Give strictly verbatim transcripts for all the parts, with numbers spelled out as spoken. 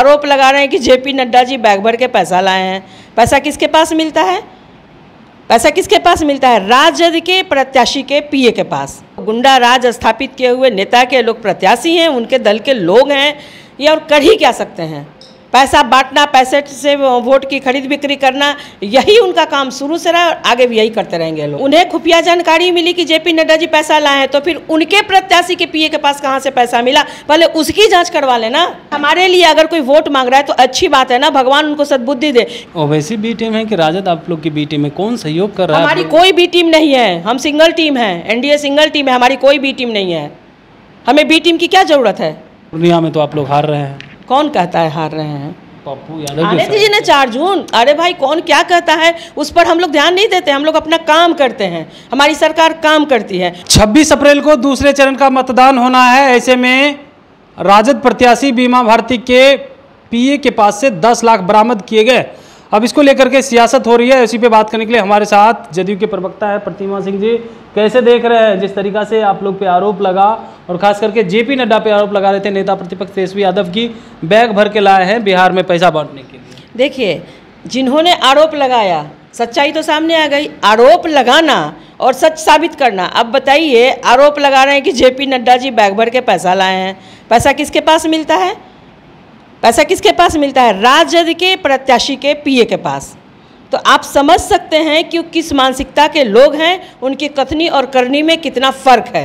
आरोप लगा रहे हैं कि जेपी नड्डा जी बैग भर के पैसा लाए हैं। पैसा किसके पास मिलता है? पैसा किसके पास मिलता है? राजद के प्रत्याशी के पीए के पास। गुंडा राज स्थापित किए हुए नेता के लोग प्रत्याशी हैं, उनके दल के लोग हैं, ये और कर ही क्या सकते हैं? पैसा बांटना, पैसे से वोट की खरीद बिक्री करना, यही उनका काम शुरू से रहा और आगे भी यही करते रहेंगे लोग। उन्हें खुफिया जानकारी मिली कि जेपी नड्डा जी पैसा लाए हैं, तो फिर उनके प्रत्याशी के पीए के पास कहां से पैसा मिला, पहले उसकी जांच करवा लेना। हमारे लिए अगर कोई वोट मांग रहा है तो अच्छी बात है ना, भगवान उनको सद्बुद्धि दे। ओवैसी बी टीम है कि राजद आप लोग की बी टीम है, कौन सहयोग कर रहा है? हमारी कोई बी टीम नहीं है, हम सिंगल टीम है, एनडीए सिंगल टीम है, हमारी कोई बी टीम नहीं है। हमें बी टीम की क्या जरूरत है? पूर्णिया में तो आप लोग हार रहे हैं। कौन कहता है हार रहे हैं? पप्पू यादव आने दीजिए ना चार जून। अरे भाई कौन क्या कहता है उस पर हम लोग ध्यान नहीं देते, हम लोग अपना काम करते हैं, हमारी सरकार काम करती है। छब्बीस अप्रैल को दूसरे चरण का मतदान होना है। ऐसे में राजद प्रत्याशी बीमा भारती के पीए के पास से दस लाख बरामद किए गए। अब इसको लेकर के सियासत हो रही है। इसी पे बात करने के लिए हमारे साथ जदयू के प्रवक्ता है प्रतिमा सिंह जी। कैसे देख रहे हैं जिस तरीका से आप लोग पे आरोप लगा और खास करके जेपी नड्डा पे आरोप लगा रहे थे नेता प्रतिपक्ष तेजस्वी यादव की बैग भर के लाए हैं बिहार में पैसा बांटने के लिए? देखिए, जिन्होंने आरोप लगाया सच्चाई तो सामने आ गई। आरोप लगाना और सच साबित करना। अब बताइए, आरोप लगा रहे हैं कि जेपी नड्डा जी बैग भर के पैसा लाए हैं। पैसा किसके पास मिलता है? पैसा किसके पास मिलता है? राजद के प्रत्याशी के पीए के पास। तो आप समझ सकते हैं कि किस मानसिकता के लोग हैं, उनकी कथनी और करनी में कितना फर्क है।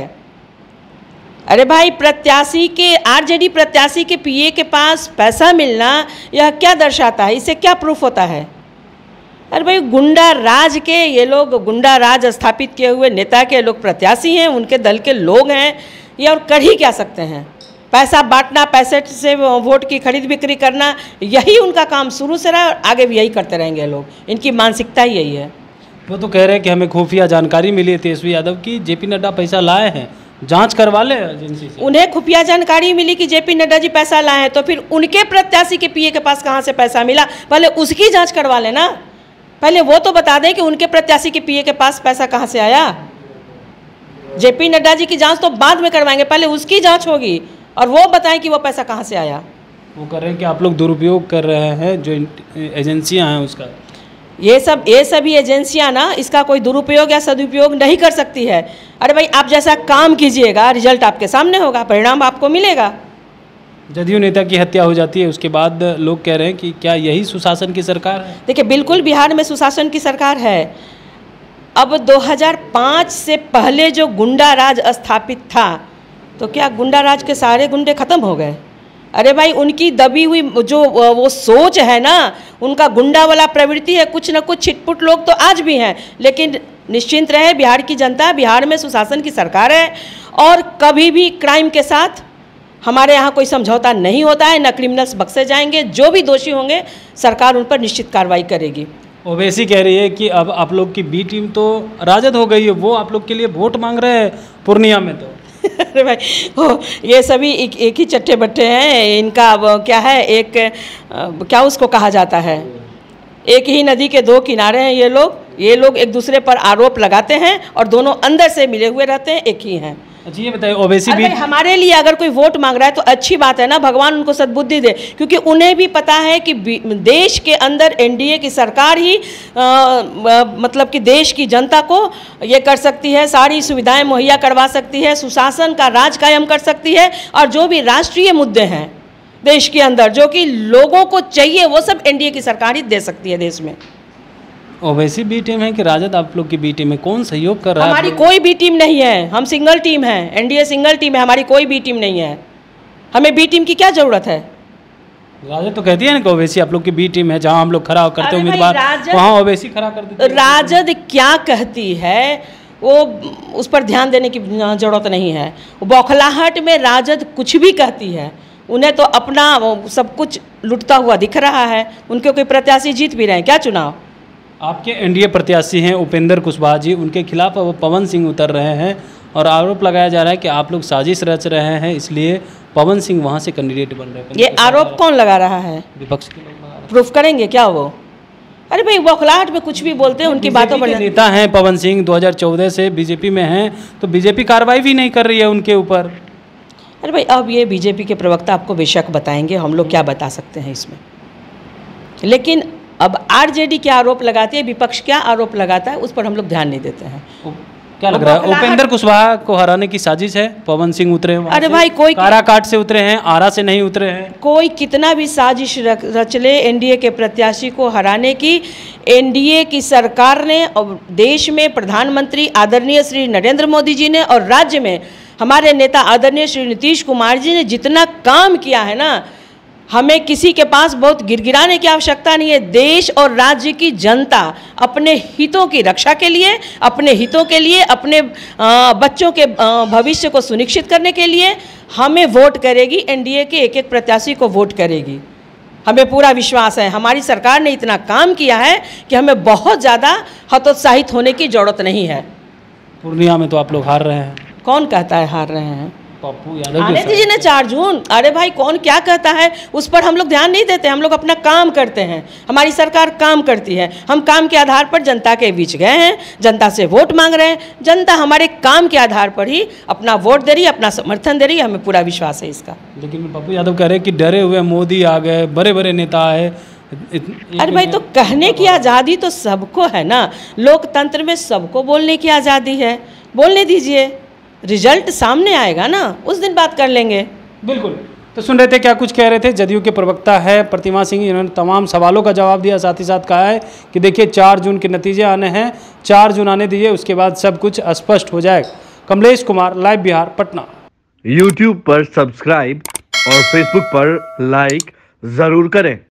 अरे भाई, प्रत्याशी के आरजेडी प्रत्याशी के पीए के पास पैसा मिलना यह क्या दर्शाता है? इससे क्या प्रूफ होता है? अरे भाई, गुंडा राज के ये लोग, गुंडा राज स्थापित किए हुए नेता के लोग प्रत्याशी हैं, उनके दल के लोग हैं, ये और कर ही क्या सकते हैं? पैसा बांटना, पैसे से वोट की खरीद बिक्री करना, यही उनका काम शुरू से रहा और आगे भी यही करते रहेंगे लोग। इनकी मानसिकता ही यही है। वो तो कह रहे हैं कि हमें खुफिया जानकारी मिली है तेजस्वी यादव की, जेपी नड्डा पैसा लाए हैं, जांच करवा ले एजेंसी से। उन्हें खुफिया जानकारी मिली कि जेपी नड्डा जी पैसा लाए हैं, तो फिर उनके प्रत्याशी के पीए के पास कहां से पैसा मिला, पहले उसकी जाँच करवा लेना। पहले वो तो बता दें कि उनके प्रत्याशी के पीए के पास पैसा कहाँ से आया। जेपी नड्डा जी की जाँच तो बाद में करवाएंगे, पहले उसकी जाँच होगी और वो बताएं कि वो पैसा कहाँ से आया। वो कर रहे हैं कि आप लोग दुरुपयोग कर रहे हैं जो एजेंसियां हैं उसका। ये सब ये सभी एजेंसियां ना इसका कोई दुरुपयोग या सदुपयोग नहीं कर सकती है। अरे भाई, आप जैसा काम कीजिएगा रिजल्ट आपके सामने होगा, परिणाम आपको मिलेगा। जदयू नेता की हत्या हो जाती है, उसके बाद लोग कह रहे हैं कि क्या यही सुशासन की सरकार है? देखिए, बिल्कुल बिहार में सुशासन की सरकार है। अब दो हज़ार पाँच से पहले जो गुंडा राज स्थापित था, तो क्या गुंडा राज के सारे गुंडे खत्म हो गए? अरे भाई, उनकी दबी हुई जो वो सोच है ना, उनका गुंडा वाला प्रवृत्ति है, कुछ न कुछ छिटपुट लोग तो आज भी हैं, लेकिन निश्चिंत रहे, बिहार की जनता, बिहार में सुशासन की सरकार है और कभी भी क्राइम के साथ हमारे यहाँ कोई समझौता नहीं होता है, न क्रिमिनल्स बख्शे जाएंगे। जो भी दोषी होंगे सरकार उन पर निश्चित कार्रवाई करेगी। ओवैसी कह रही है कि अब आप लोग की बी टीम तो राजद हो गई है, वो आप लोग के लिए वोट मांग रहे हैं पूर्णिया में। तो अरे भाई, हो ये सभी एक, एक ही चट्टे बट्टे हैं। इनका क्या है, एक क्या उसको कहा जाता है, एक ही नदी के दो किनारे हैं ये लोग। ये लोग एक दूसरे पर आरोप लगाते हैं और दोनों अंदर से मिले हुए रहते हैं, एक ही हैं। अच्छा, ये बताइए, ओवैसी भी हमारे लिए अगर कोई वोट मांग रहा है तो अच्छी बात है ना, भगवान उनको सद्बुद्धि दे, क्योंकि उन्हें भी पता है कि देश के अंदर एनडीए की सरकार ही आ, आ, मतलब कि देश की जनता को ये कर सकती है, सारी सुविधाएं मुहैया करवा सकती है, सुशासन का राज कायम कर सकती है, और जो भी राष्ट्रीय मुद्दे हैं देश के अंदर जो कि लोगों को चाहिए, वो सब एनडीए की सरकार ही दे सकती है देश में। ओवैसी बी टीम है कि राजद आप लोग की बी टीम है, कौन सहयोग कर रहा है? हमारी कोई बी टीम नहीं है, हम सिंगल टीम है, एनडीए सिंगल टीम है, हमारी कोई बी टीम नहीं है। हमें बी टीम की क्या जरूरत है? राजद तो कहती है ना कि ओवैसी आप लोग की बी टीम है, जहां हम लोग खड़ा करते हैं उम्मीदवार वहां ओवैसी खड़ा कर देते हैं। राजद क्या कहती है वो उस पर ध्यान देने की जरूरत नहीं है। बौखलाहट में राजद कुछ भी कहती है, उन्हें तो अपना सब कुछ लुटता हुआ दिख रहा है। उनके कोई प्रत्याशी जीत भी रहे हैं क्या चुनाव? आपके एनडीए प्रत्याशी हैं उपेंद्र कुशवाहा जी, उनके खिलाफ अब पवन सिंह उतर रहे हैं और आरोप लगाया जा रहा है कि आप लोग साजिश रच रहे हैं, इसलिए पवन सिंह वहां से कैंडिडेट बन रहे हैं। ये आरोप कौन लगा रहा है? विपक्ष के लोग लगा रहे हैं। प्रूफ करेंगे क्या वो? अरे भाई, बौखलाहट में कुछ भी बोलते हैं, उनकी बातों पर। नेता हैं पवन सिंह, दो हज़ार चौदह से बीजेपी में हैं, तो बीजेपी कार्रवाई भी नहीं कर रही है उनके ऊपर। अरे भाई अब ये बीजेपी के प्रवक्ता आपको बेशक बताएंगे, हम लोग क्या बता सकते हैं इसमें। लेकिन अब आरजेडी क्या आरोप लगाती है, विपक्ष क्या आरोप लगाता है, उस पर हम लोग ध्यान नहीं देते हैं। क्या लग रहा है उपेंद्र कुशवाहा को हराने की साजिश है? पवन सिंह उतरे हैं, अरे भाई कोई काराकाट से उतरे हैं, आरा से नहीं उतरे हैं। कोई कितना भी साजिश रच ले एनडीए के प्रत्याशी को हराने की, एनडीए की सरकार ने और देश में प्रधानमंत्री आदरणीय श्री नरेंद्र मोदी जी ने और राज्य में हमारे नेता आदरणीय श्री नीतीश कुमार जी ने जितना काम किया है ना, हमें किसी के पास बहुत गिड़गिड़ाने की आवश्यकता नहीं है। देश और राज्य की जनता अपने हितों की रक्षा के लिए, अपने हितों के लिए, अपने बच्चों के भविष्य को सुनिश्चित करने के लिए हमें वोट करेगी, एनडीए के एक एक प्रत्याशी को वोट करेगी। हमें पूरा विश्वास है, हमारी सरकार ने इतना काम किया है कि हमें बहुत ज़्यादा हतोत्साहित होने की ज़रूरत नहीं है। पूर्णिया में तो आप लोग हार रहे हैं। कौन कहता है हार रहे हैं? पप्पू यादव आने दीजिए ना चार जून। अरे भाई कौन क्या कहता है उस पर हम लोग ध्यान नहीं देते, हम लोग अपना काम करते हैं। हमारी सरकार काम करती है, हम काम के आधार पर जनता के बीच गए हैं, जनता से वोट मांग रहे हैं, जनता हमारे काम के आधार पर ही अपना वोट दे रही है, अपना समर्थन दे रही है, हमें पूरा विश्वास है इसका। लेकिन पप्पू यादव कह रहे हैं कि डरे हुए मोदी आ गए, बड़े बड़े नेता आए। अरे भाई तो कहने की आज़ादी तो सबको है ना, लोकतंत्र में सबको बोलने की आज़ादी है, बोलने दीजिए, रिजल्ट सामने आएगा ना, उस दिन बात कर लेंगे। बिल्कुल। तो सुन रहे थे क्या कुछ कह रहे थे जदयू के प्रवक्ता है प्रतिमा सिंह, इन्होंने तमाम सवालों का जवाब दिया, साथ ही साथ कहा है कि देखिए चार जून के नतीजे आने हैं, चार जून आने दीजिए, उसके बाद सब कुछ स्पष्ट हो जाएगा। कमलेश कुमार, लाइव बिहार, पटना। यूट्यूब पर सब्सक्राइब और फेसबुक पर लाइक जरूर करें।